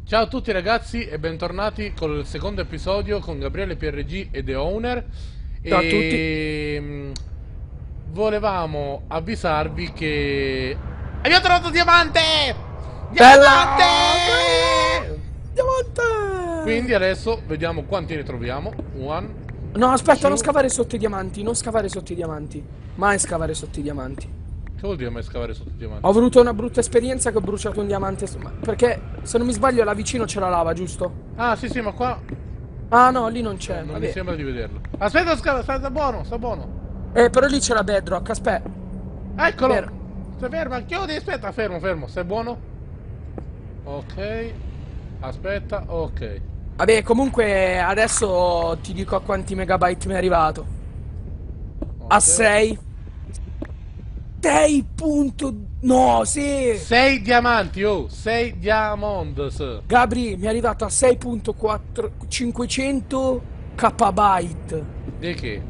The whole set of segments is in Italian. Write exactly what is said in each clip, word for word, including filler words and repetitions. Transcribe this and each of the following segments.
Ciao a tutti ragazzi e bentornati col secondo episodio con Gabriele P R G e The Owner. Ciao a tutti. E mh, volevamo avvisarvi che abbiamo trovato diamante! Diamante! Bella! Quindi Diamante! adesso vediamo quanti ne troviamo. One, No, aspetta, non two. scavare sotto i diamanti, non scavare sotto i diamanti. Mai scavare sotto i diamanti. Che vuol dire mai scavare sotto i diamanti? Ho avuto una brutta esperienza che ho bruciato un diamante. ma- Perché, se non mi sbaglio, là vicino c'è la lava, giusto? Ah sì sì, ma qua Ah no, lì non eh, c'è. non mi Vabbè. sembra di vederlo. Aspetta, scava, sta, sta buono, sta buono. Eh, però lì c'è la bedrock, aspetta. Eccolo! Vero. Stai ferma, chiudi, aspetta, fermo, fermo, stai buono? Ok. Aspetta, ok. Vabbè, comunque adesso ti dico a quanti megabyte mi è arrivato. A Ok. sei. sei punto... No, sì! sei diamanti, oh, sei diamonds. Gabri, mi è arrivato a sei punto quattro cinquecento kbyte Di che?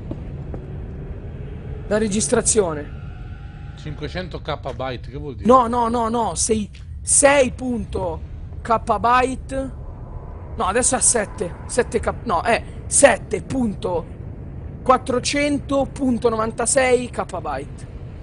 la registrazione. cinquecento kbyte, che vuol dire? No, no, no, no, sei, sei punto kbyte. No, adesso è a sette. sette k. No, è sette punto quattrocento punto novantasei kbyte.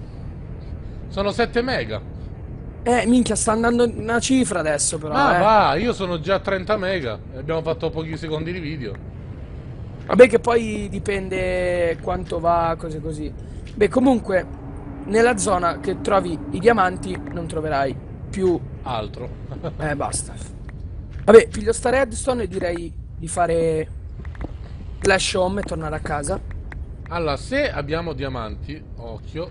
Sono sette mega. Eh, minchia, sta andando una cifra adesso però, Ma eh. va, io sono già a trenta mega e abbiamo fatto pochi secondi di video. Vabbè che poi dipende quanto va, cose così. Beh, comunque, nella zona che trovi i diamanti non troverai più... Altro. Eh, basta. Vabbè, piglio sta redstone e direi di fare flash home e tornare a casa. Allora, se abbiamo diamanti, occhio,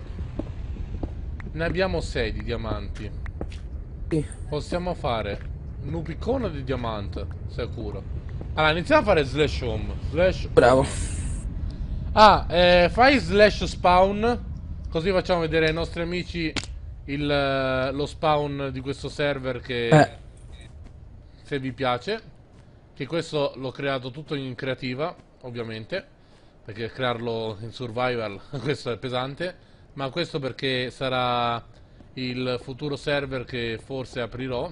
ne abbiamo sei di diamanti. Sì. Possiamo fare un piccone di diamante, sicuro. Allora, iniziamo a fare slash home. Slash Bravo. home. Ah, eh, fai slash spawn. Così facciamo vedere ai nostri amici il, eh, lo spawn di questo server che, Eh, se vi piace. Che questo l'ho creato tutto in creativa, ovviamente. Perché crearlo in survival, questo è pesante. Ma questo perché sarà il futuro server che forse aprirò.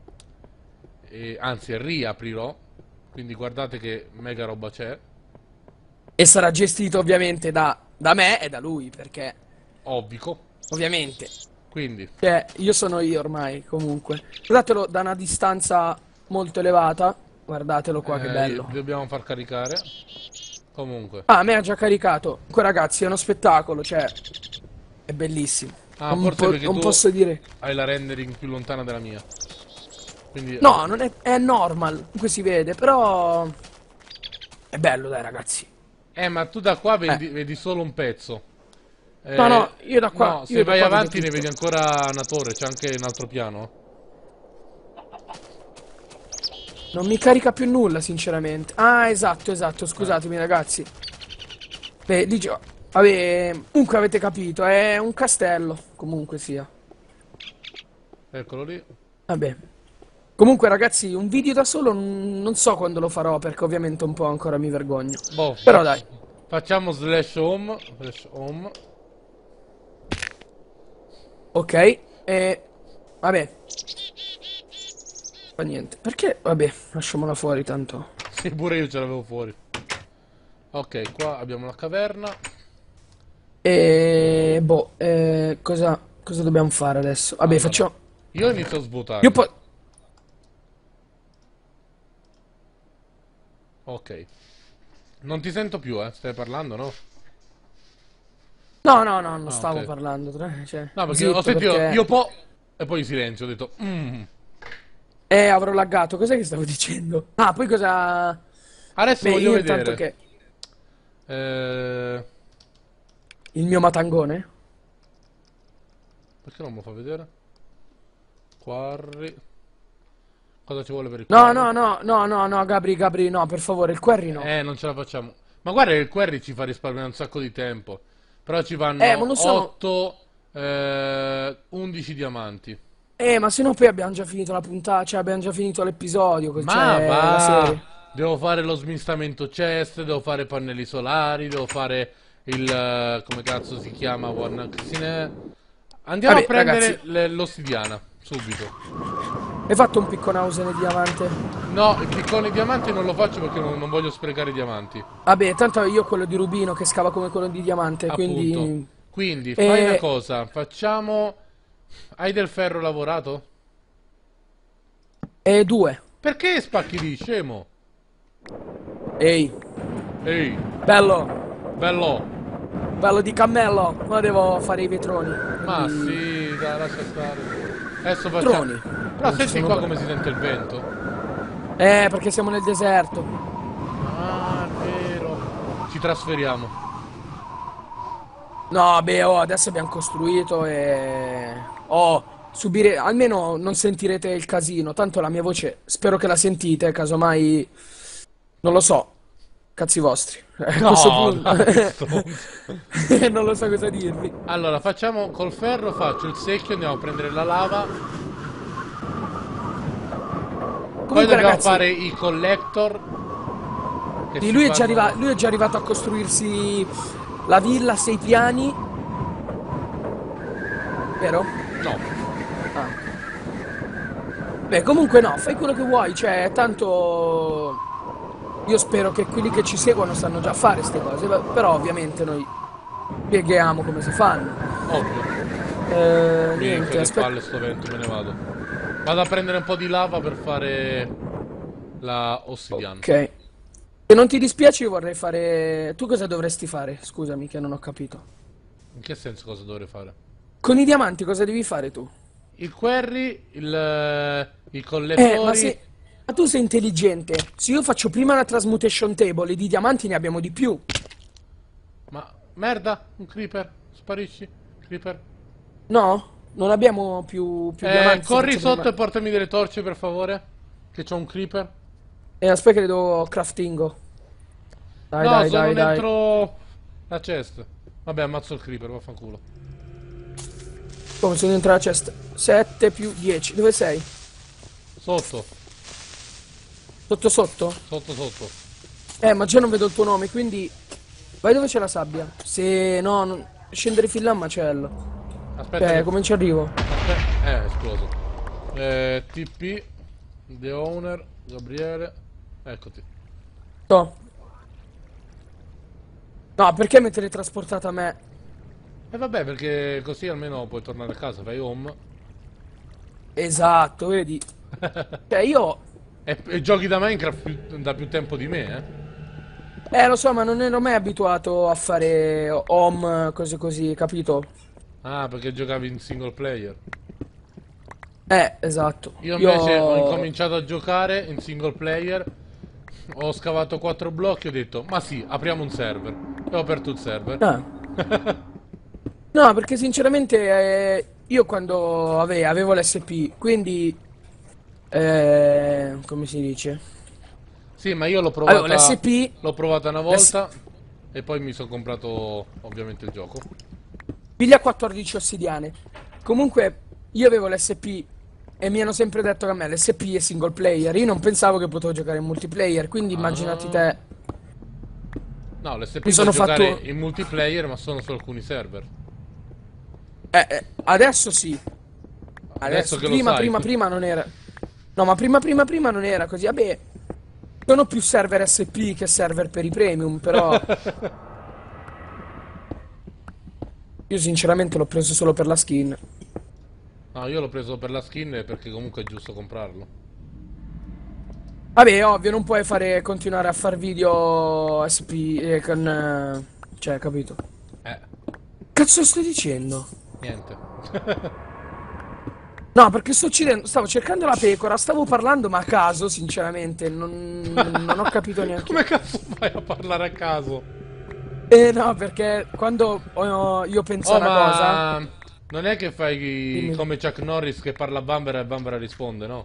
E, anzi, riaprirò. Quindi guardate che mega roba c'è. e sarà gestito ovviamente da, da me e da lui, perché Ovvico. ovviamente, Quindi, cioè, io sono io ormai, comunque. Guardatelo da una distanza molto elevata. Guardatelo qua, che eh, bello. dobbiamo far caricare. Comunque. Ah, a me ha già caricato. Comunque, ragazzi, è uno spettacolo, cioè, è bellissimo. Ah, Non, forse po- perché non tu posso dire. hai la rendering più lontana della mia. Quindi, No, eh, non è, è normal, comunque si vede, però è bello, dai, ragazzi. eh, ma tu da qua Eh, vedi, vedi solo un pezzo. no, Eh, no, io da qua, no, se io da vai qua vedo avanti ne tutto. vedi ancora una torre, c'è anche un altro piano. Non mi carica più nulla, sinceramente. Ah, esatto, esatto, scusatemi, ragazzi. Beh, lì già. Vabbè, comunque avete capito, è un castello, comunque sia. Eccolo lì. Vabbè. Comunque, ragazzi, un video da solo n- non so quando lo farò, perché ovviamente un po' ancora mi vergogno. Boh, Però fac- dai. facciamo slash home. Slash home. Ok, e... Vabbè, fa niente. Perché? Vabbè, lasciamola fuori, tanto. Sì, pure io ce l'avevo fuori. Ok, qua abbiamo la caverna. E... Boh, eh, cosa... cosa dobbiamo fare adesso? Vabbè, Allora, facciamo... io inizio a Io svuotarli. poi... Ok. Non ti sento più, eh. Stai parlando, no? No, no, no, non Ah, stavo ok. parlando, tra- cioè... No, perché ho Zitto, sentito perché... io po' e poi silenzio, ho detto mm. Eh, avrò laggato, cos'è che stavo dicendo? Ah, poi cosa... Adesso Beh, voglio io intanto vedere. che... Eh, Il mio matangone? perché non me lo fa vedere? Quarry. Cosa ci vuole per il No, quarry? no, no, no, no, no, Gabri, Gabri, no, per favore, il quarry no. Eh, non ce la facciamo. Ma guarda che il quarry ci fa risparmiare un sacco di tempo. Però ci Eh, ma vanno non sono... otto, eh, undici diamanti. Eh, ma se no poi abbiamo già finito la puntata, cioè abbiamo già finito l'episodio, co- Ma cioè la va! serie. Devo fare lo smistamento chest, devo fare pannelli solari, devo fare il... eh, come cazzo si chiama? One... Andiamo a Vabbè, prendere ragazzi, le- l'ossidiana, subito. Hai fatto un piccone house nel diamante? No, il piccone diamanti non lo faccio perché non, non voglio sprecare i diamanti. Vabbè, tanto io ho quello di rubino che scava come quello di diamante, Appunto. quindi... Quindi, fai una E... cosa. Facciamo... Hai del ferro lavorato? e due. Perché spacchi lì, scemo? Ehi, Ehi, bello, bello. bello di cammello. Ma devo fare i vetroni. Ma Quindi... sì, dai, lascia stare. Adesso facciamo... Vetroni. Però Non ci senti sono qua per- come si sente il vento. Eh, perché siamo nel deserto. Ah, è vero. Ci trasferiamo. No, beh, oh, adesso abbiamo costruito e... Oh, subire... Almeno non sentirete il casino. Tanto la mia voce, spero che la sentite, casomai... Non lo so. Cazzi vostri. A questo No, punto... dai, che stronzo. Non lo so cosa dirvi. Allora, facciamo col ferro, faccio il secchio, andiamo a prendere la lava. Poi Comunque, dobbiamo ragazzi, fare i collector. Che sì, si lui è già fanno... arriva- lui è già arrivato a costruirsi la villa a sei piani. Vero? No. Ah. Beh, comunque no, fai quello che vuoi, cioè, tanto io spero che quelli che ci seguono sanno già fare queste cose, beh, però ovviamente noi spieghiamo come si fanno. Ovvio. Eh, Mi niente, che aspetta. palle sto vento, me ne vado. Vado a prendere un po' di lava per fare la ossidiana. Ok. Se non ti dispiace io vorrei fare... Tu cosa dovresti fare? Scusami che non ho capito. In che senso cosa dovrei fare? Con i diamanti cosa devi fare tu? Il quarry, il, eh, i Eh, ma collettori. se... Ma tu sei intelligente. Se io faccio prima la transmutation table e di diamanti ne abbiamo di più. Ma merda, un creeper. Sparisci, creeper. No? Non abbiamo più, più Eh, diamanti. se corri faccio sotto prima- e portami delle torce per favore. Che c'ho un creeper. Eh, aspetta che devo craftingo. Dai, No, dai, sono dai, dai. dentro la chest. Vabbè, ammazzo il creeper, vaffanculo. Come sono dentro la chest? sette più dieci. Dove sei? Sotto, Sotto sotto? sotto, sotto. Eh, ma già non vedo il tuo nome, quindi... Vai dove c'è la sabbia. Se no, non... scendere fin là è un macello. Aspetta Cioè, che... come ci arrivo? Aspetta, eh, è esploso. Eh, T P, The Owner, Gabriele. Eccoti. No. No, perché mi teletrasportata a me? E vabbè, perché così almeno puoi tornare a casa, fai home. Esatto, vedi? Cioè, io... E, e giochi da Minecraft più- da più tempo di me, eh. Eh, lo so, ma non ero mai abituato a fare home, cose così, capito? Ah, perché giocavi in single player. Eh, esatto. Io invece ho incominciato a giocare in single player. Ho scavato quattro blocchi e ho detto, ma sì, apriamo un server. E ho aperto il server. Ah. No, perché sinceramente eh, io quando vabbè, avevo l'S P, quindi... Eh, come si dice? Sì, ma io l'ho Avevo provata. l'S P... L'ho provata una l'S volta. E poi mi sono comprato ovviamente il gioco. Piglia quattordici ossidiane. Comunque, io avevo l'S P e mi hanno sempre detto che a me l'S P è single player. Io non pensavo che potevo giocare in multiplayer, quindi immaginati te. No, l'S P Mi puoi sono giocare fatto- in multiplayer, ma sono su alcuni server. Eh, eh, adesso sì. Adesso che lo prima, sai. prima, prima non era. No, ma prima, prima, prima non era così. Vabbè, sono più server S P che server per i premium, però. Io sinceramente l'ho preso solo per la skin. No, io l'ho preso per la skin perché comunque è giusto comprarlo. Vabbè, ovvio, non puoi fare, continuare a far video S P eh, con... eh, cioè, capito? Eh, Cazzo sto dicendo? niente. No, perché sto uccidendo, stavo cercando la pecora, stavo parlando ma a caso, sinceramente, non, non ho capito neanche. Come cazzo fai a parlare a caso? Eh no, perché quando oh, io penso Oh, a una cosa... ma non è che fai Dimmi. come Chuck Norris che parla a Bambera e Bambera risponde, no?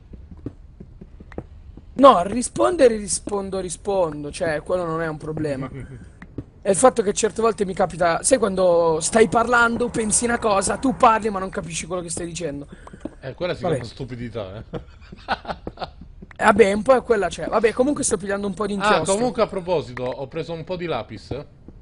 No, rispondere rispondo, rispondo, cioè quello non è un problema. È il fatto che certe volte mi capita, sai quando stai parlando, pensi una cosa, tu parli ma non capisci quello che stai dicendo. Eh, quella si Vabbè. chiama stupidità, eh. Eh, vabbè, un po' è quella c'è. Vabbè, comunque sto pigliando un po' di Ah, inchiostro. comunque a proposito, ho preso un po' di lapis.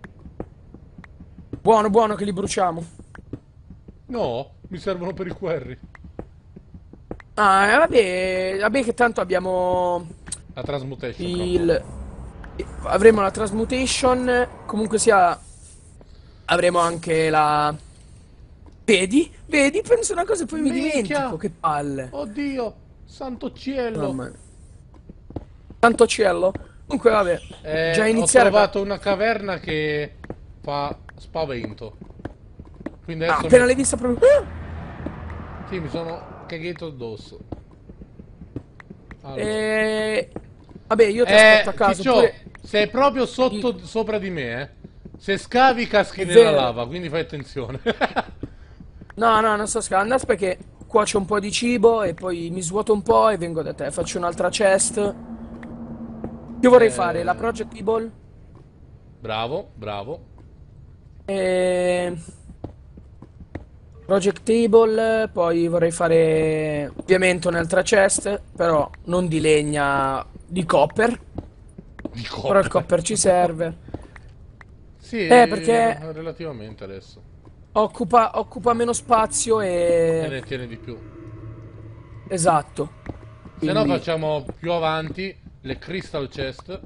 Buono, buono che li bruciamo. No, mi servono per i quarry. Ah, eh, vabbè, vabbè che tanto abbiamo La transmutation fra un po'. il... Avremo la transmutation, comunque sia... Avremo anche la... Vedi? Vedi? Penso una cosa e poi mi Minchia! dimentico, che palle. Oddio! Santo cielo! Mamma mia. Tanto cielo. Comunque, vabbè, già Eh, ho iniziare... trovato una caverna che fa spavento. Quindi Ah, adesso appena mi... l'hai vista proprio... Sì, mi sono cagato addosso. Allora. Eh... Vabbè, io ti Eh, aspetto a casa, Ciccio, oppure... sei proprio sotto, sopra di me, eh. Se scavi caschi È nella vero. lava, quindi fai attenzione. No, no, non sto scavando, aspetta che cuocio un po' di cibo e poi mi svuoto un po' e vengo da te. Faccio un'altra chest. Io vorrei fare la Eh, Project Table bravo, bravo. e... Project Table, poi vorrei fare ovviamente un'altra chest, però non di legna, di copper. Di Però il coppa. copper ci serve. Sì, Eh, perché relativamente adesso. occupa, occupa meno spazio E e... ne tiene di più. Esatto. Se no Quindi... facciamo più avanti le crystal chest.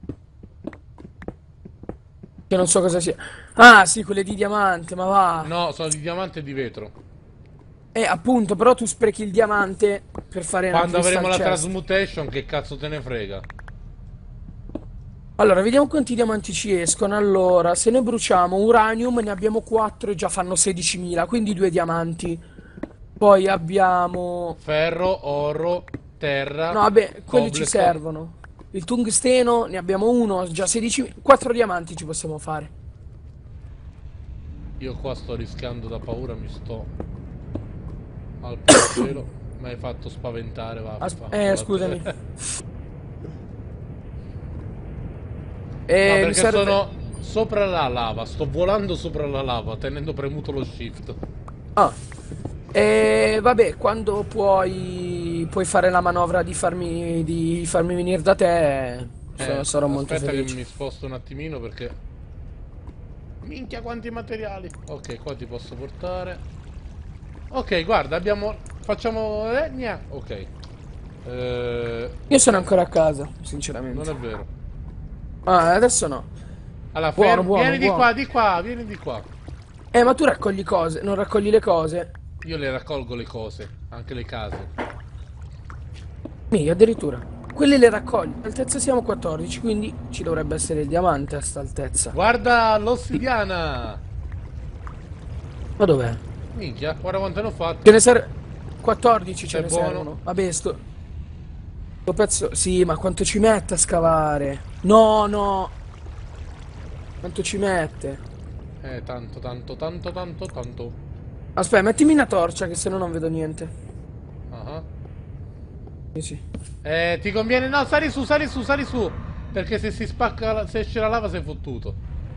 Che non so cosa sia. Ah, sì, quelle di diamante, ma va. No, sono di diamante e di vetro. Eh, appunto, però tu sprechi il diamante per fare una Quando avremo crystal la chest. transmutation, che cazzo te ne frega? Allora, vediamo quanti diamanti ci escono. Allora, se ne bruciamo uranium, ne abbiamo quattro e già fanno sedicimila, quindi due diamanti. Poi abbiamo... Ferro, oro, terra, No, vabbè, quelli ci cobblestone. servono. Il tungsteno, ne abbiamo uno, già sedicimila. quattro diamanti ci possiamo fare. Io qua sto rischiando da paura, mi sto al puro cielo. Mi hai fatto spaventare, va. As- va- eh, va- scusami. No, Eh, mi perché serve... sono sopra la lava, sto volando sopra la lava, tenendo premuto lo shift. Ah. E vabbè, quando puoi, puoi fare la manovra di farmi, di farmi venire da te, so- Eh, sarò molto aspetta che felice. mi sposto un attimino perché... Minchia quanti materiali! Ok, qua ti posso portare. Ok, guarda, abbiamo... Facciamo legna. Ok. Eh, Io sono ancora a casa, non sinceramente. è vero. Ah, adesso no. Allora, Buono, ferm... buono, vieni di qua, buono. di qua, vieni di qua. Eh, ma tu raccogli cose, non raccogli le cose? Io le raccolgo le cose, anche le case. Mica, addirittura. Quelle le raccogli. Altezza siamo quattordici, quindi ci dovrebbe essere il diamante a sta altezza. Guarda l'ossidiana! Ma dov'è? Minchia, guarda quante ne ho Ce fatte. ne serve... quattordici ce È ne buono. servono. Vabbè, sto... sto pezzo... Sì, ma quanto ci mette a scavare? No, no. Quanto ci mette? Eh, tanto, tanto, tanto, tanto, tanto. Aspetta, mettimi una torcia che se no non vedo niente. Ah. Sì, sì. Eh, ti conviene... No, sali su, sali su, sali su. Perché se si spacca, la... se esce la lava sei fottuto.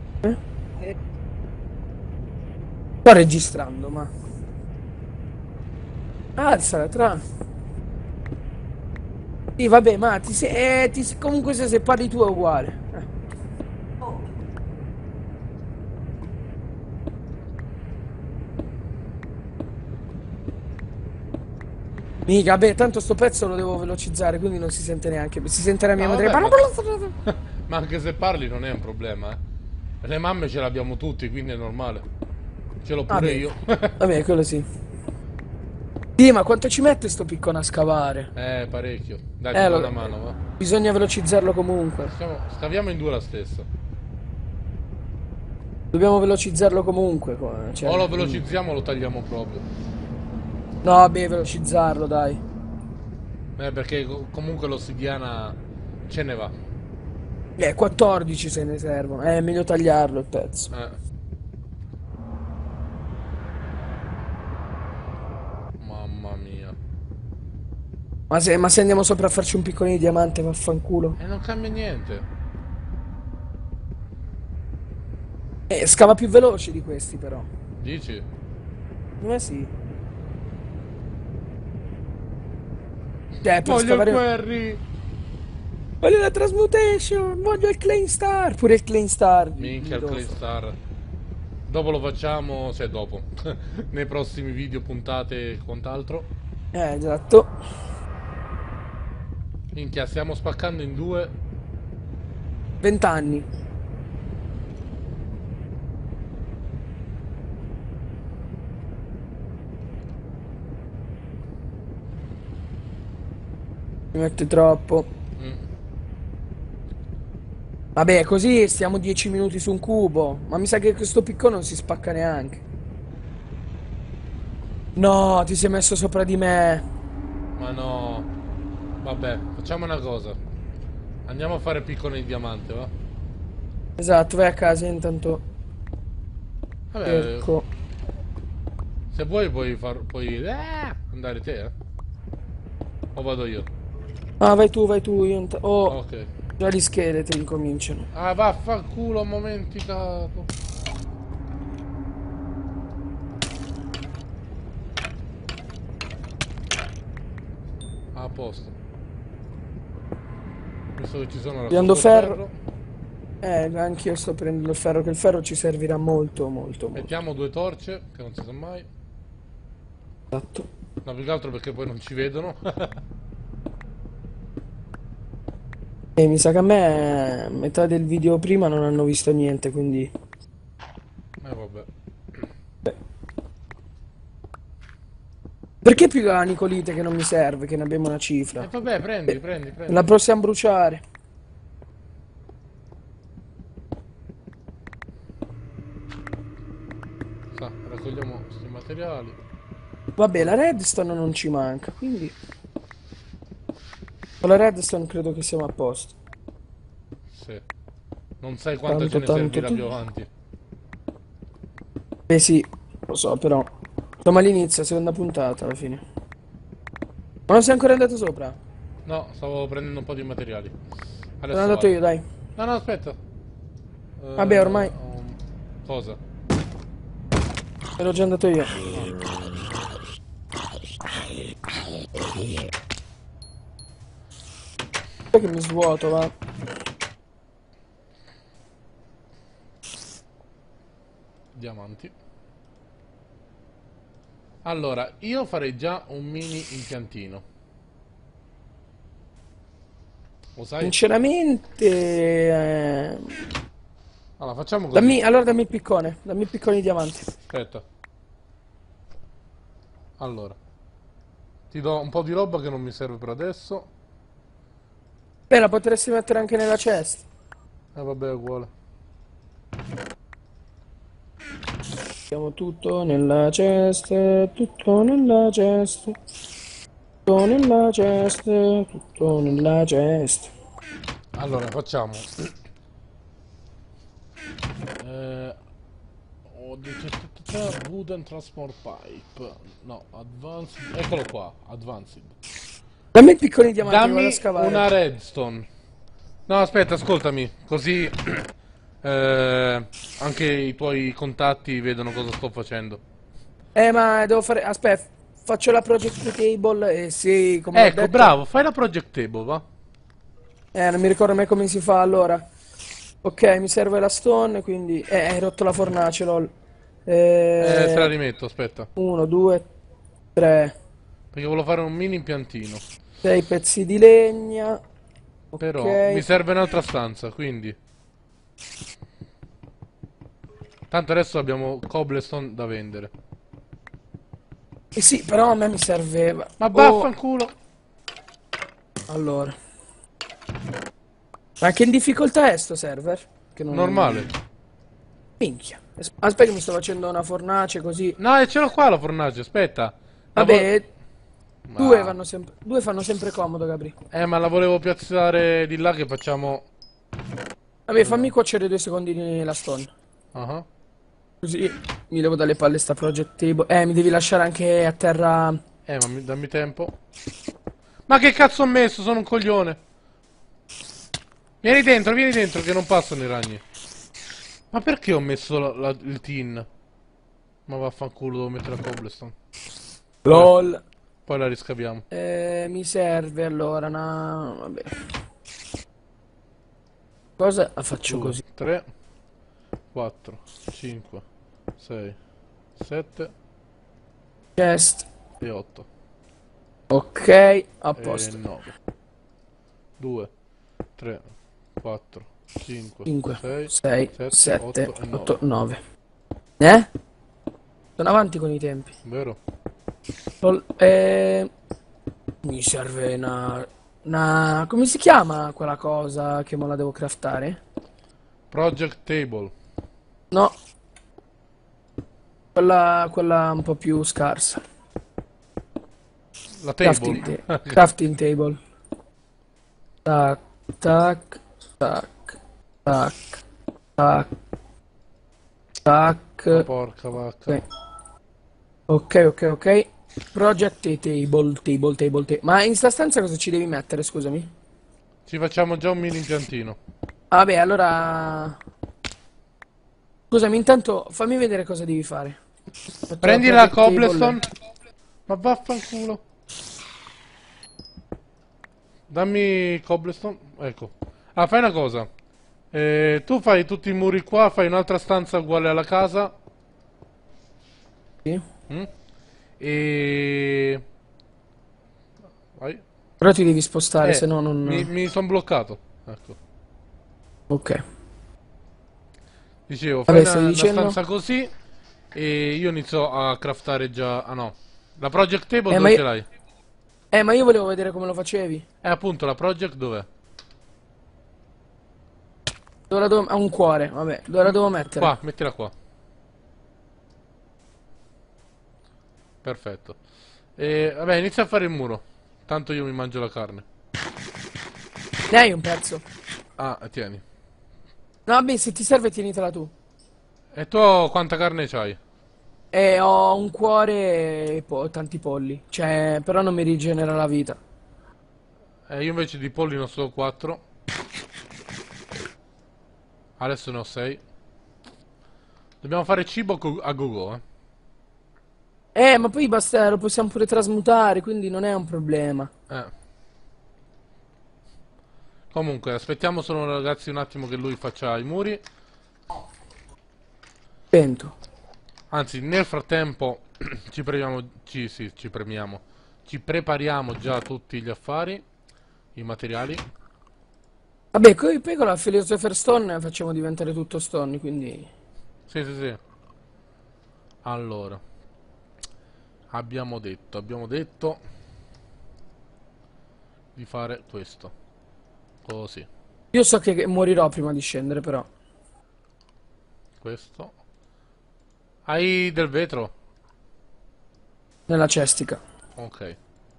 Sto registrando, ma... Alzala, tra... Sì, vabbè, ma ti sei... eh, ti sei- comunque se, se parli tu è uguale. Eh. Mica, vabbè, tanto sto pezzo lo devo velocizzare, quindi non si sente neanche. Si sente la mia No, madre. vabbè, Parla- ma... ma anche se parli non è un problema, eh. Le mamme ce l'abbiamo tutti, quindi è normale. Ce l'ho pure Vabbè, io. vabbè, quello sì. Sì, ma quanto ci mette sto piccone a scavare? Eh, parecchio. Dai, ti Eh, do lo... una mano, va. Bisogna velocizzarlo comunque. Stiamo... Scaviamo in due la stessa. Dobbiamo velocizzarlo comunque. qua, Cioè... O lo velocizziamo o lo tagliamo proprio. No, vabbè, velocizzarlo, dai. Eh, perché co- comunque l'ossidiana ce ne va. Eh, quattordici se ne servono. Eh, è meglio tagliarlo il pezzo. Eh. Mamma mia. Ma se, ma se andiamo sopra a farci un piccolino di diamante, vaffanculo. E non cambia niente. Eh, scava più veloce di questi, però. Dici? Eh sì. Eh, per Voglio il scavare... Quarry! Voglio la transmutation! Voglio il Claim Star! Pure il Claim Star. Minchia il Lo Clay so. Star. Dopo lo facciamo, cioè dopo. Nei prossimi video, puntate e quant'altro. Eh, esatto. Minchia, stiamo spaccando in due. venti anni. Mi mette troppo. Mm. Vabbè, così stiamo dieci minuti su un cubo. Ma mi sa che questo piccone non si spacca neanche. No, ti sei messo sopra di me. Ma no. Vabbè, facciamo una cosa. Andiamo a fare piccone di diamante, va? Esatto, vai a casa, io intanto Vabbè, cerco. se vuoi puoi far... puoi... eh, andare te, eh? O vado io? Ah, vai tu, vai tu, io intanto... Oh, Ok. già gli scheletri incominciano. Ah, vaffanculo, ho momenticato. A posto. Visto che ci sono la Prendo ferro. ferro. Eh, anch'io sto prendendo il ferro, che il ferro ci servirà molto, molto, molto. Mettiamo due torce, che non si sa mai. Esatto. No, più che altro perché poi non ci vedono. E mi sa che a me metà del video prima non hanno visto niente, quindi... Eh, vabbè. Beh. Perché più la Nicolite che non mi serve, che ne abbiamo una E cifra? vabbè, prendi, prendi, prendi. La possiamo bruciare. Sa, raccogliamo questi materiali. Vabbè, la redstone non ci manca, quindi... Con la redstone credo che siamo a posto. Sì. Non sai quanto Tanto, ce ne tanto, servirà tu- più avanti. Eh sì, lo so, però... Siamo all'inizio, seconda puntata alla fine. Ma non sei ancora andato sopra? No, stavo prendendo un po' di materiali. Sono Adesso andato vado. io, dai. No, no, aspetta. Vabbè, Eh, ormai um, cosa? ero già andato io. Poi che mi svuoto, va. Diamanti. Allora, io farei già un mini impiantino. Lo sai? Sinceramente... eh, Allora, facciamo così. Dammi, allora dammi il piccone, dammi il piccone di diamanti. Aspetta. Allora, ti do un po' di roba che non mi serve per adesso. Beh, la potresti mettere anche nella cesta. E eh, vabbè, è uguale. Mettiamo tutto nella cesta, tutto nella cesta. Tutto nella cesta, tutto nella cesta. Allora, facciamo. Eh, ho detto Wooden Transport Pipe. No, Advanced. Eccolo qua, Advanced. Dammi il piccone di diamanti che vado a Dammi scavare. una redstone. No, aspetta, ascoltami. Così eh, anche i tuoi contatti vedono cosa sto facendo. Eh, ma devo fare... Aspetta, faccio la project table e sì, come ho Ecco, detto... bravo, fai la project table, va? Eh, non mi ricordo mai come si fa allora. Ok, mi serve la stone, quindi... Eh, hai rotto la fornace, lol. Eh, te la Eh... rimetto, aspetta. Uno, due, tre, Perché volevo fare un mini impiantino. sei pezzi di legna. Però mi Ok. serve un'altra stanza, quindi. Tanto adesso abbiamo cobblestone da vendere. Eh sì, però a me mi serveva. Ma Oh, vaffanculo! allora. Ma che in difficoltà è sto server? Che non... Normale. Minchia. Aspetta che mi sto facendo una fornace così. No, e ce l'ho qua la fornace, aspetta. La vo- Vabbè, due Ma... vanno sempre... Due fanno sempre comodo, Gabri. Eh, ma la volevo piazzare di là che facciamo... Vabbè, fammi cuocere due secondi la stone. Ah. Così mi levo dalle palle sta project table. Eh, mi devi lasciare anche a terra... Eh, ma mi- dammi tempo. Ma che cazzo ho messo? Sono un coglione. Vieni dentro, vieni dentro che non passano i ragni. Ma perché ho messo la- la- il tin? Ma vaffanculo, devo mettere la cobblestone. LOL. Poi la riscaviamo. Eh, mi serve allora una... Vabbè. Cosa la faccio due, così? tre, quattro, cinque, sei, sette Chest. e otto. Ok, a E posto. nove. due, tre, quattro, cinque, cinque, sei, sei, sette, sette, otto e nove. otto, nove. Eh? Sono avanti con i tempi. Vero? Lol- eh, Mi serve una... una... Come si chiama quella cosa che me la devo craftare? Project table. No, quella, quella un po' più scarsa. La table. Crafting, ta- crafting table. Tac, tac, tac, tac, tac, tac. Ma porca vacca. Ok, ok, ok, ok. Project table, table, table, table. Ma in sta stanza cosa ci devi mettere, scusami? Ci facciamo già un mini impiantino. Ah, vabbè, allora... Scusami, intanto fammi vedere cosa devi fare. Metto la Prendi la project cobblestone. table. Ma vaffanculo. Dammi cobblestone. Ecco. Ah, fai una cosa. Eh, tu fai tutti i muri qua, fai un'altra stanza uguale alla casa. Sì. Mm? E... Vai. Però ti devi spostare, se Eh, no mi, non... mi sono bloccato. Ecco. Ok. Dicevo, fai Vabbè, stai una, una dicendo? stanza così e io inizio a craftare già... Ah no. La project table Eh, dove ma ce io... l'hai? Eh, ma io volevo vedere come lo facevi. Eh, appunto, la project dov'è? Dove la devo... Ha un cuore, vabbè. Dove la M- devo mettere? Qua, mettila qua. Perfetto. E vabbè, inizia a fare il muro. Tanto io mi mangio la carne. Ne hai un pezzo? Ah, tieni. No, vabbè, se ti serve tienitela tu. E tu quanta carne c'hai? E ho un cuore e po- tanti polli. Cioè, però non mi rigenera la vita. Eh, io invece di polli ne ho solo quattro. Adesso ne ho sei. Dobbiamo fare cibo co- a go-go, eh. Eh, ma poi basta, lo possiamo pure trasmutare, quindi non è un problema. Eh. Comunque, aspettiamo solo ragazzi un attimo che lui faccia i muri. Spento. Anzi, nel frattempo ci premiamo, ci, sì, ci premiamo. Ci prepariamo già tutti gli affari, i materiali. Vabbè, coi- poi con la Philosopher Stone facciamo diventare tutto stone, quindi... Sì, sì, sì. Allora, abbiamo detto, abbiamo detto di fare questo. Così, Io so che che morirò prima di scendere, però. questo. Hai del vetro? Nella cestica. Ok.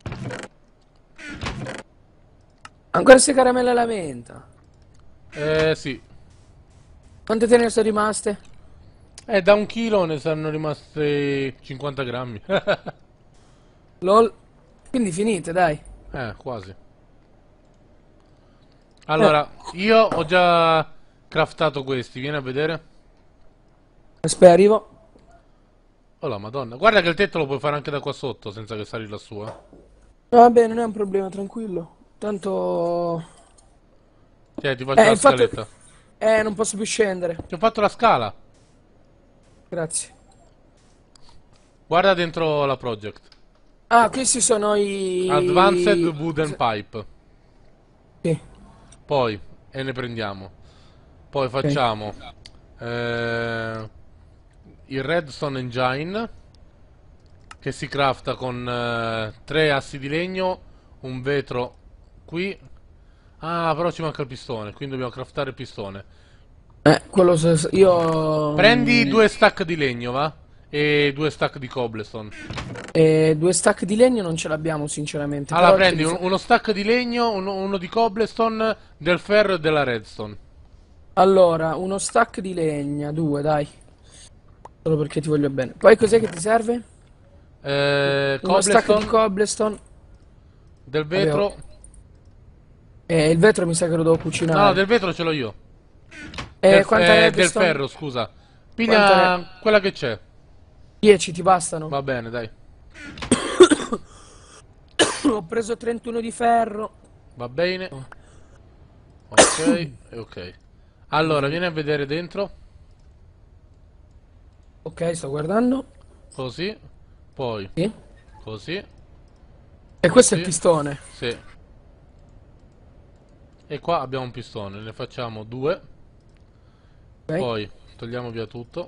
Ancora queste caramelle alla menta. Eh, sì. Quante te ne sono rimaste? Eh, da un chilo ne saranno rimaste cinquanta grammi. LOL. Quindi finite, dai. Eh, quasi. Eh, Allora, io ho già craftato questi, vieni a vedere. aspetta, arrivo. Oh la madonna, guarda che il tetto lo puoi fare anche da qua sotto senza che sali lassù, eh. No, vabbè, non è un problema, tranquillo. Tanto... Tieni, ti faccio Eh, la il fatto... scaletta. Eh, non posso più scendere. Ti ho fatto la scala. Grazie. Guarda dentro la project. Ah, questi sono Advanced i... Wooden Pipe. Sì, Poi, e ne prendiamo. Poi ok. facciamo eh, il Redstone Engine, che si crafta con eh, tre assi di legno, un vetro qui. Ah, però ci manca il pistone, quindi dobbiamo craftare il pistone. Eh, quello se... io... Prendi mm, due stack di legno, va? E due stack di cobblestone. eh, due stack di legno non ce l'abbiamo, sinceramente, Allora, però te prendi li un- fa... uno stack di legno, uno, uno di cobblestone, del ferro e della redstone. Allora, uno stack di legna, due, dai. Solo perché ti voglio bene. Poi cos'è che ti serve? Eh, Uno stack di cobblestone, cobblestone. del Avevo... vetro. Eh, il vetro mi sa che lo devo No, no, cucinare. del vetro ce l'ho io. Del, Eh, f- quanta eh, del redstone? ferro, scusa. Quanta re... Piglia quella che c'è. dieci ti bastano? Va bene, dai. Ho preso trentuno di ferro. Va bene. Ok, e ok. Allora, vieni a vedere dentro. Ok, sto guardando. Così. Poi, Sì. così. E questo è il Così. pistone. Sì. E qua abbiamo un pistone, ne facciamo due. Ok. Poi togliamo via tutto.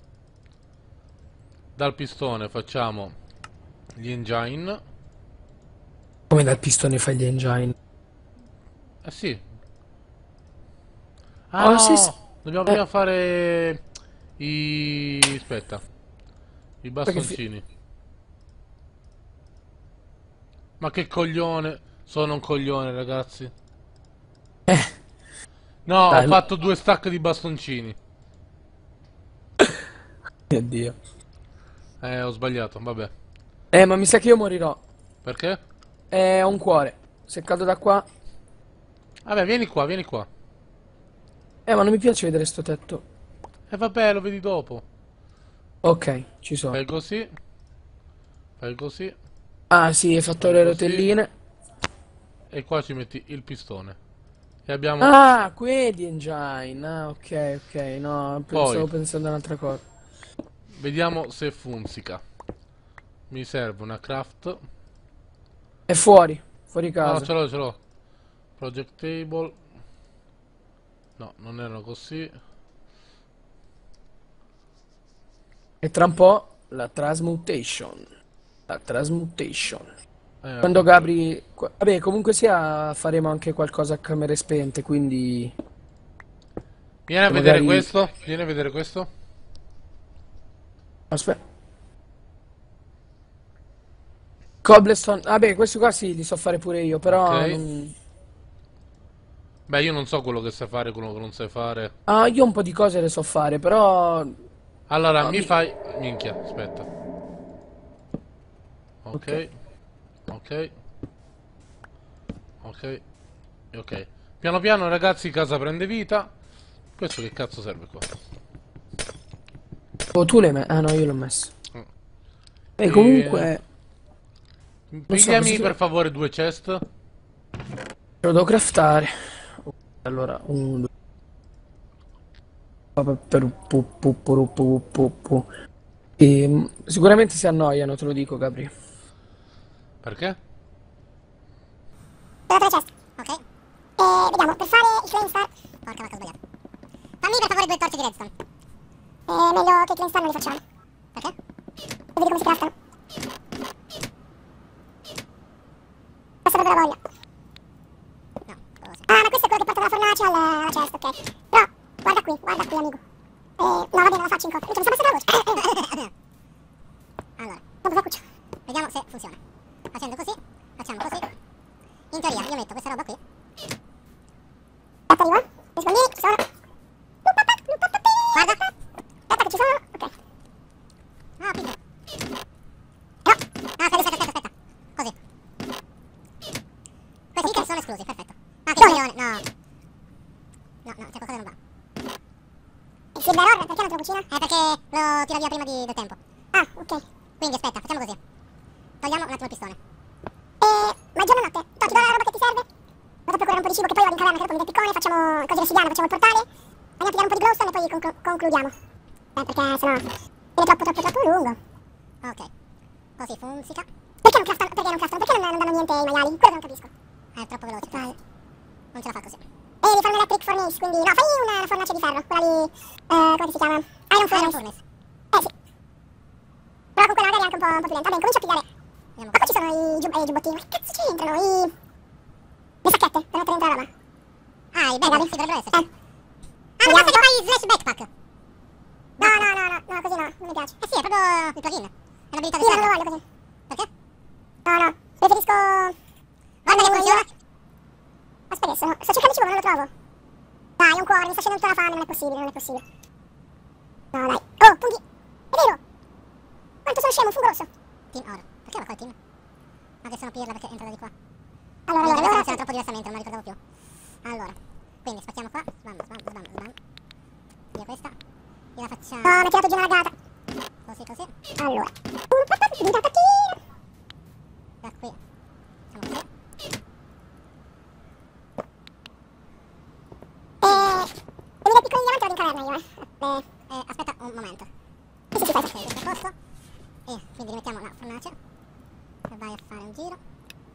Dal pistone facciamo gli engine. Come dal pistone fai gli engine? Eh sì. Ah Oh, sì, sì. no! Dobbiamo Eh, prima fare i... aspetta. I perché fi- bastoncini. Ma che coglione. Sono un coglione, ragazzi. eh, No, ho dai, ma... fatto due stack di bastoncini. Mio Dio. Eh, ho sbagliato, vabbè. Eh, ma mi sa che io morirò. Perché? Eh, ho un cuore. Se cado da qua... Vabbè, vieni qua, vieni qua. Eh, ma non mi piace vedere sto tetto. E vabbè, lo vedi dopo. Ok, ci sono. Fai così. Fai così. Ah, sì, hai fatto Fai le così. rotelline. E qua ci metti il pistone. E abbiamo... Ah, quelli engine. Ah, ok, ok. No, Poi, stavo pensando a un'altra cosa. vediamo se funzica. Mi serve una craft. È fuori. Fuori No, no, casa. ce l'ho, ce l'ho. Project table. No, non erano così. E tra un po' la transmutation. La transmutation. Eh, Quando appunto. Gabri... qua- Vabbè, comunque sia faremo anche qualcosa a camere spente, quindi... Vieni a se vedere magari... questo. Vieni a vedere questo. Aspetta. Cobblestone... Vabbè, questi qua sì, li so fare pure io, Ok. però non... Beh, io non so quello che sai fare, quello che non sai fare. Ah, io un po' di cose le so fare, però... Allora, ah, mi mi- fai... Minchia, aspetta. Ok. Ok. Ok. Ok. E ok. Piano piano, ragazzi, casa prende vita. Questo che cazzo serve qua? Oh, tu l'hai messo? Ah no, io l'ho messo. Mm. E E... comunque... Non so, cosa Pigliami si... per favore due chest. Lo devo craftare. Allora, un... due... E, sicuramente si annoiano, te lo dico, Gabri. Perché? Dove c'è? Ok. E vediamo, per fare il flame star... Porca vacca, ho sbagliato. Fammi per favore due torce di redstone. E meglio che i flame star non li facciamo. Perché? Vedi come si craftano. Passa proprio la voglia. No, cosa? Ah, ma questo è quello che porta dalla fornace alla, alla chest, ok. Però, guarda qui, guarda qui, amico. Eh, no, va bene, lo faccio in coppia. Minchia, mi sta passando la voce. Allora, dopo faccio. Vediamo se funziona. Facendo così, facciamo così. In teoria io metto questa roba qui. Aspetta, arriva. I secondi, ci sono. Guarda. Aspetta che ci sono. Ok. Ah, pizza. No. No, aspetta, aspetta, aspetta, aspetta. Così. Questi che sono esclusi, perfetto. Ah, che coglione. No. No, no, c'è qualcosa che non va. Il silver ore, perché non te lo cucina? Eh, perché lo tira via prima di, del tempo. Ah, ok. Quindi aspetta, facciamo così. Togliamo un attimo il pistone. Eh, ma è giorno o notte? No, ti do la roba che ti serve. Vado a procurare un po' di cibo che poi vado in caverna, che dopo mi dai il piccone, facciamo cose residiane, facciamo il portale. Andiamo a pigliare un po' di glowstone e poi conclu- concludiamo. Eh, perché sennò viene troppo troppo troppo lungo. Ok. Così funzica. Perché non craftano? Perché non craftano? Perché non, non danno niente ai maiali? Quello che non capisco. È troppo veloce. Dai. Non ce la fa così. E devi fare un electric furnace, quindi... No, fai una, una fornace di ferro, quella lì... Eh, come si chiama? Iron furnace. Iron furnace. Eh, sì. Però con quella magari è anche un po', un po' più lenta. Va bene, comincio a pigliare... Ma qua ci sono i, giub- eh, i giubbottini. Ma che cazzo c'entrano? I... Le sacchette per mettere dentro la roba. Ah, i backpack, sì, dovrebbero esserci. Eh. Ah, mi basta che fai slash backpack. No, no, no, no, no, così no, non mi piace. Eh sì, è proprio il plugin. È un'abilità di Io server. non Io non lo voglio così. Perché? No, no, preferisco... Guarda che funziona. Aspetta, sto, sto cercando cibo, ma non lo trovo. Dai, ho un cuore, mi sta scendendo tutta la fame, non è possibile, non è possibile. No, dai. Oh, punti. È vero. Quanto sono scemo, fungo rosso. Team oro. Perché va qua il team? Ma che sono pirla perché entra da di qua. Allora, allora, allora, allora troppo diversamente, non la ricordavo più. Allora, quindi spazziamo qua. Sbam, sbam, sbam, sbam. Via questa. E la facciamo... No, mi ha tirato giù una gata. Così, così. Allora. Un patata di patatine. Da qui. Facciamo così. Eh... Devi dare piccoli diamanti, vado in caverna io, eh. Eh, eh, aspetta un momento. Sì, sì, sì, fai. Ok, questo è a posto. E quindi rimettiamo la fornace. E vai a fare un giro.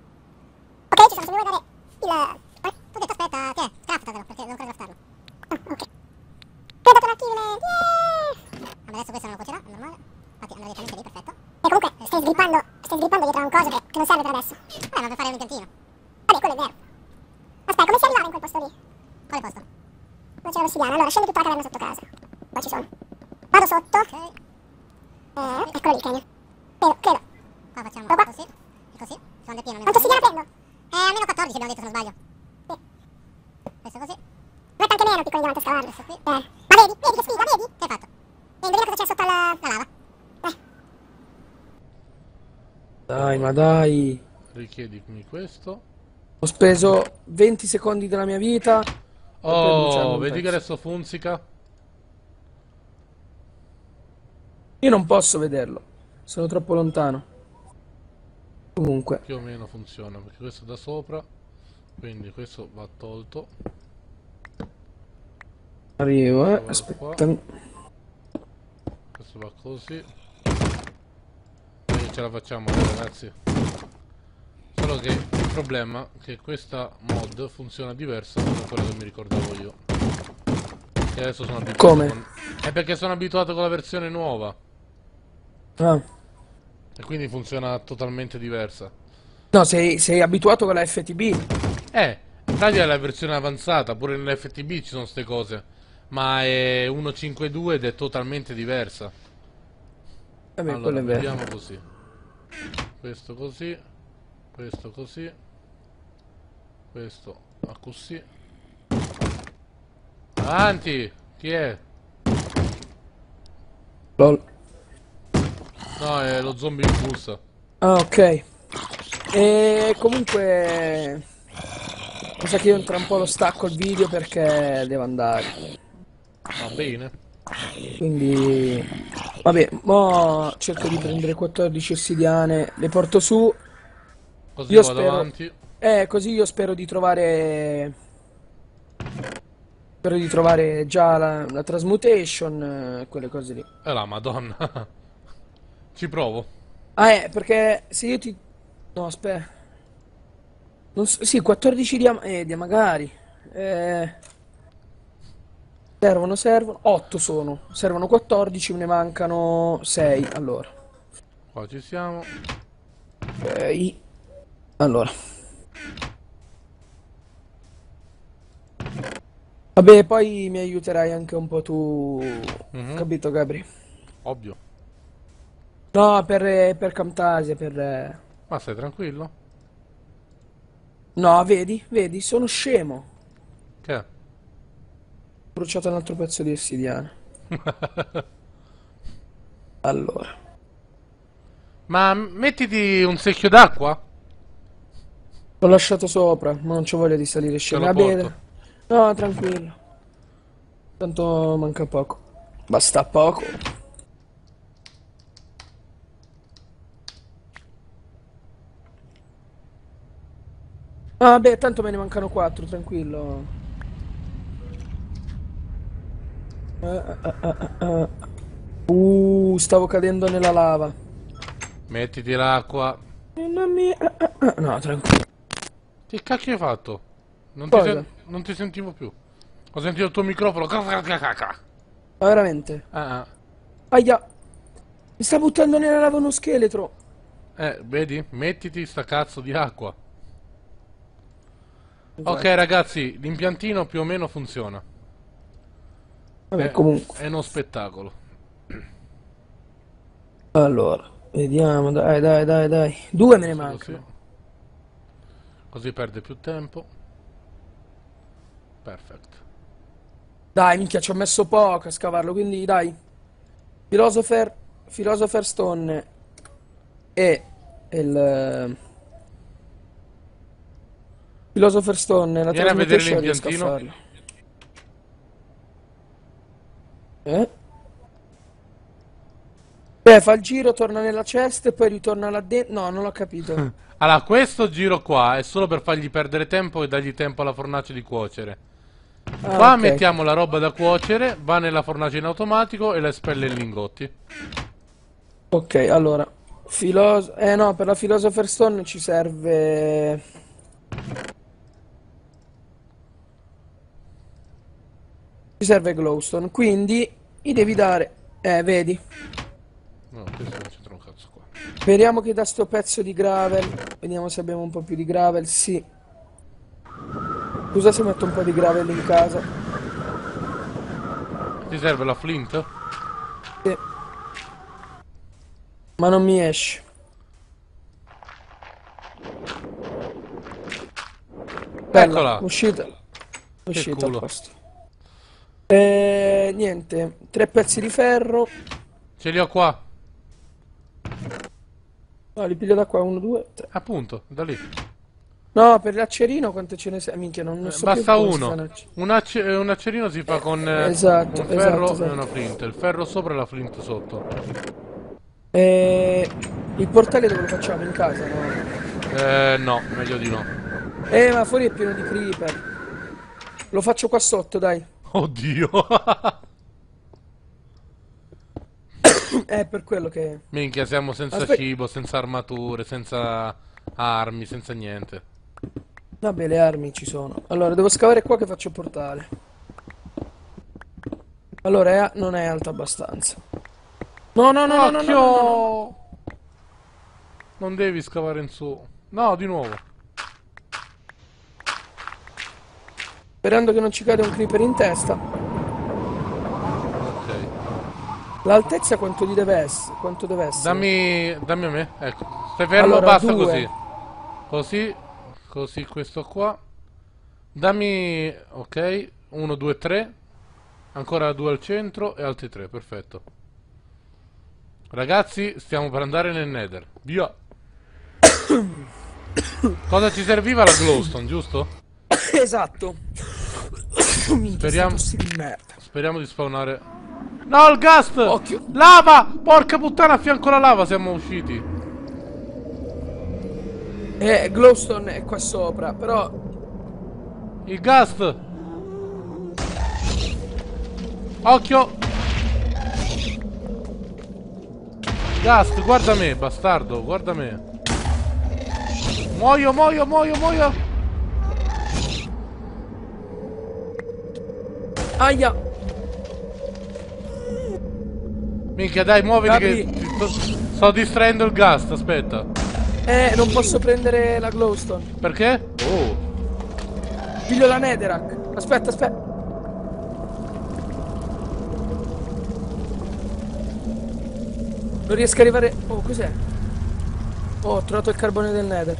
Ok, ci sono, se mi vuoi dare il... Eh, tu detto aspetta, che è? Craftatelo, perché devo ancora craftarlo. Ah, ok. Credo un achievement, yeah! Vabbè, adesso questo non lo cuocerà, è normale. Infatti andrà direttamente lì, perfetto. E comunque stai sgrippando, stai sgrippando dietro a un coso che, che non serve per adesso. Eh, ma per fare un impiantino. Vabbè, quello è vero. Aspetta, come si arrivava in quel posto lì? Quale posto? Non c'era l'ossidiana, allora scendo tutta la caverna sotto casa. Poi ci sono. Vado sotto. Ok. Eh, eccolo lì il canyon. Credo, credo. Qua facciamo Qua. così e così. Quando è pieno Quanto ossidiana prendo? Eh, almeno quattordici abbiamo detto se non sbaglio. Sì. Questo così. Mette anche meno piccoli davanti a scavarlo. Questo qui. Eh. Ma vedi, vedi che sfiga, vedi? Che hai fatto? E indovina cosa c'è sotto la... La lava. Eh. Dai, ma dai. Richiedimi questo. Ho speso venti secondi della mia vita. per bruciarmi Oh, un vedi che pezzo. adesso funzica? Io non posso vederlo. Sono troppo lontano. Comunque. Più o meno funziona, perché questo è da sopra. Quindi questo va tolto. Arrivo, eh. Vado Aspetta. Questo va così. E ce la facciamo, ragazzi. Solo che il problema è che questa mod funziona diversa da quello che mi ricordavo io. E adesso sono abituato Come? con... È perché sono abituato con la versione nuova. Ah. E quindi funziona totalmente diversa. No, sei, sei abituato con la F T B. Eh, in pratica è la versione avanzata, pure nell'F T B ci sono ste cose. Ma è uno punto cinque punto due ed è totalmente diversa. Vabbè, Allora, quello è vero. vediamo così. Questo così. Questo così. Questo a così. Avanti! Chi è? Lol. No, è lo zombie in busta. Ah, ok. E comunque... mi sa che io tra un po' lo stacco il video perché devo andare. Va bene. Quindi... vabbè, mo cerco di prendere quattordici ossidiane, le porto su. Così Io vado spero... avanti. Eh, così io spero di trovare... spero di trovare già la, la transmutation, eh, quelle cose lì. E la madonna. Ci provo. Ah, eh, perché se io ti... no, aspetta. Non so... sì, quattordici diamanti... eh, dia- magari. Eh... servono, servono... otto sono. Servono quattordici, me ne mancano sei. Allora. Qua ci siamo. Ok. Allora. Vabbè, poi mi aiuterai anche un po' tu, Mhm. capito, Gabri? Ovvio. No, per, per Camtasia, per... eh, Ma stai tranquillo? no, vedi, vedi, sono scemo. Che è? Ho bruciato un altro pezzo di ossidiana. Allora. Ma mettiti un secchio d'acqua? L'ho lasciato sopra, ma non c'ho voglia di salire e Te scendere. lo Va bene. porto. No, tranquillo. Tanto manca poco. Basta poco. Ah, beh, tanto me ne mancano quattro, tranquillo. Ah, ah, ah, ah, ah. Uh, stavo cadendo nella lava. Mettiti l'acqua. Mamma mia. Ah, ah, ah. No, tranquillo. Che cacchio hai fatto? Non ti, Cosa? sen- non ti sentivo più. Ho sentito il tuo microfono. Ah, Ma veramente? ah. Aia. Mi sta buttando nella lava uno scheletro. Eh, vedi? Mettiti sta cazzo di acqua. Esatto. Ok, ragazzi, l'impiantino più o meno funziona. Vabbè, È, comunque. è uno spettacolo. Allora, vediamo, dai, dai, dai, dai. Due me ne Così, mancano. così perde più tempo. Perfetto. Dai, minchia, ci ho messo poco a scavarlo, quindi dai. Philosopher, Philosopher Stone e il... eh, Philosopher Stone e la Vieni a vedere Transmutation riesco a l'impiantino. farlo. Eh? Beh, fa il giro, torna nella chest e poi ritorna là dentro. No, non l'ho capito. Allora, questo giro qua è solo per fargli perdere tempo e dargli tempo alla fornace di cuocere. Ah, Qua ok. mettiamo la roba da cuocere, va nella fornace in automatico e la espelle in lingotti. Ok, allora. Filos... Eh no, per la Philosopher Stone ci serve... Ci serve glowstone, quindi gli devi dare... Eh, vedi? No, questo non c'entra un cazzo qua. Speriamo che da sto pezzo di gravel. Vediamo se abbiamo un po' più di gravel. Sì. Scusa se metto un po' di gravel in casa. Ti serve la flint? Sì. Ma non mi esce. Bella, Eccola. uscita. Uscita a culo. posto. Eh, niente, tre pezzi di ferro. Ce li ho qua. No, li piglio da qua, uno, due, tre. Appunto, da lì. No, per l'accerino quante ce ne sei? Minchia, non, non so più Basta come si fa uno. un acc- Un, acce- un accerino si fa con eh, esatto, un ferro esatto, esatto. e una flint. Il ferro sopra e la flint sotto. Eh, il portale dove lo facciamo? In casa, no? Eh, no, meglio di no. Eh, ma fuori è pieno di creeper. Lo faccio qua sotto, dai. Oddio. È per quello che... Minchia, siamo senza Aspe- cibo, senza armature, senza armi, senza niente. Vabbè, le armi ci sono. Allora, devo scavare qua che faccio portale. Allora, è a- non è alta abbastanza. No, no, no, no, no, no, no, no, no. Occhio! Non devi scavare in su. No, di nuovo. Sperando che non ci cade un creeper in testa. Ok. L'altezza quanto gli deve essere? Quanto deve essere? Dammi, dammi a me. Ecco. Stai fermo, Allora, basta due. così. Così. Così questo qua. Dammi. Ok. uno, due, tre. Ancora due al centro e altri tre. Perfetto. Ragazzi, stiamo per andare nel Nether. Via. Cosa ci serviva la glowstone, giusto? Esatto. Minchia, Speriamo- sti tossi di merda. Speriamo di spawnare. No, il ghast! Occhio. Lava! Porca puttana, a fianco alla lava siamo usciti. Eh, glowstone è qua sopra, però... Il ghast! Occhio! Ghast, guarda me, bastardo, guarda me. Muoio, muoio, muoio, muoio! Aia! Minchia, dai, muoviti Gabri. che ti sto, sto distraendo il ghast, aspetta. Eh, non posso prendere la glowstone. Perché? Oh. Piglio la netherrack. Aspetta, aspetta. Non riesco a arrivare... Oh, cos'è? Oh, ho trovato il carbone del nether.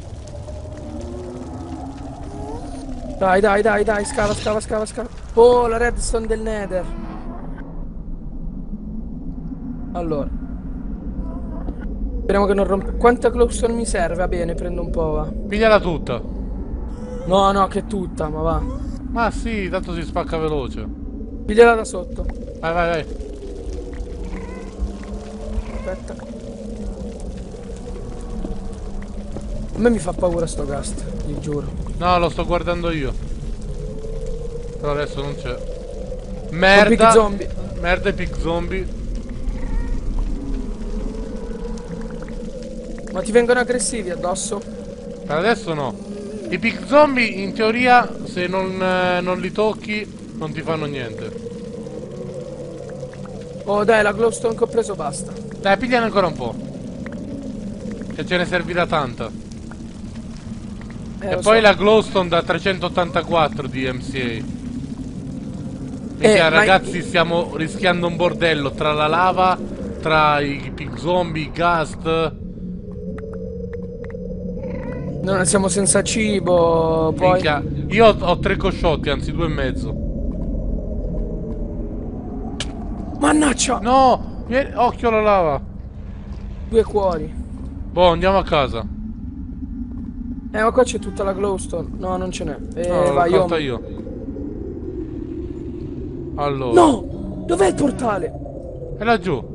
Dai, dai, dai, dai, scava, scava, scava, scava. Oh, la redstone del nether. Allora. Speriamo che non rompa... Quanta glowstone mi serve? Va bene, prendo un po', va. Pigliala tutta. No, no, che è tutta, ma va. Ma sì, tanto si spacca veloce. Pigliala da sotto. Vai, vai, vai. Aspetta. A me mi fa paura sto ghast, vi giuro. No, lo sto guardando io. Però adesso non c'è. Big Merda. zombie. Merda e pig zombie. Ma ti vengono aggressivi addosso? Per adesso no. I pig zombie in teoria se non, eh, non li tocchi non ti fanno niente. Oh dai, la glowstone che ho preso basta. Dai, pigliane ancora un po'. Che ce ne servirà tanta. Eh, E lo poi so. la glowstone da trecentottantaquattro di M C A. Minchia, Eh, ma- ragazzi, stiamo rischiando un bordello tra la lava, tra i pig zombie, i ghast. Non siamo senza cibo, poi... Minchia, io ho, ho tre cosciotti, anzi due e mezzo. Mannaggia! No, vieni, occhio alla lava. Due cuori. Boh, andiamo a casa. Eh, ma qua c'è tutta la glowstone. No, non ce n'è. Eh, No, l'ho vai, io... colta io. Allora. No! Dov'è il portale? È laggiù.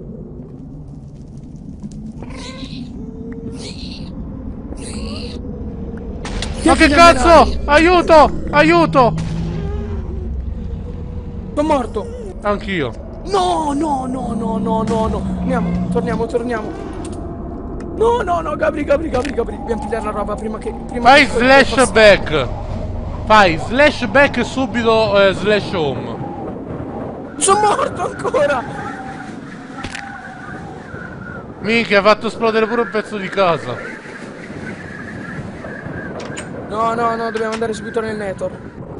Ma che cazzo? Aiuto! Aiuto! Sono morto! Anch'io. No, no, no, no, no, no, no. Andiamo, torniamo, torniamo. No, no, no, Gabri, Gabri, Gabri, Gabri. Dobbiamo pigliare la roba prima che... Prima Fai che slash passi- back. Fai slash back e subito eh, slash home. Sono morto ancora! Minchia, ha fatto esplodere pure un pezzo di casa. No, no, no, dobbiamo andare subito nel network.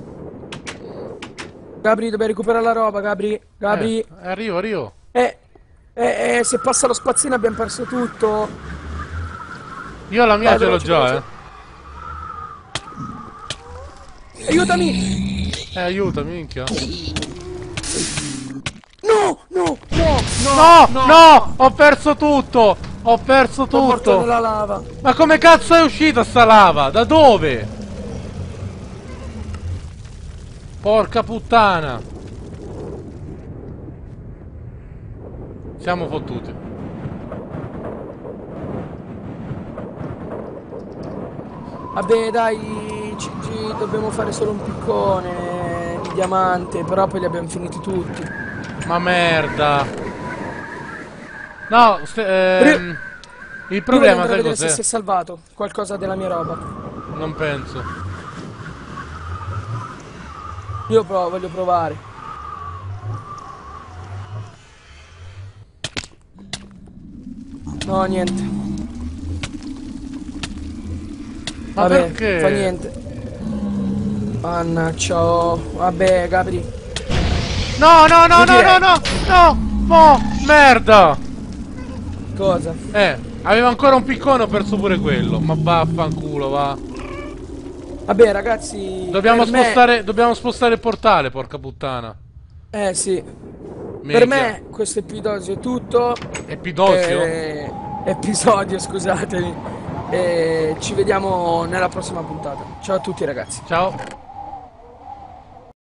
Gabri, dobbiamo recuperare la roba, Gabri. Gabri. Eh, arrivo, arrivo. Eh, eh, eh, se passa lo spazzino abbiamo perso tutto. Io la mia Vai, ce l'ho veloce, già, veloce. Aiutami! eh. Eh, aiutami, minchia. No, no, no, No, no, no, ho perso tutto. Ho perso Sono morto tutto. nella lava. Ma come cazzo è uscita sta lava? Da dove? Porca puttana. Siamo fottuti. Vabbè, dai, ci, ci dobbiamo fare solo un piccone di diamante, però poi li abbiamo finiti tutti. Ma merda. No, st- ehm, il problema sai vedere se si cos'è? è salvato qualcosa della mia roba. Non penso. Io provo, voglio provare. No, niente. Ma Vabbè, perché? fa niente. Mannaggia, oh. Vabbè, Gabri. No, no, no, Io no, direi- no, no, no, oh, merda. Cosa? Eh, aveva ancora un piccone, ho perso pure quello. Ma vaffanculo, va. Vabbè, ragazzi. Dobbiamo per me- spostare, dobbiamo spostare il portale, porca puttana. Eh, sì. Minchia. Per me questo episodio è tutto. Epidocio? Eh, episodio, scusatemi. E ci vediamo nella prossima puntata. Ciao a tutti, ragazzi. Ciao.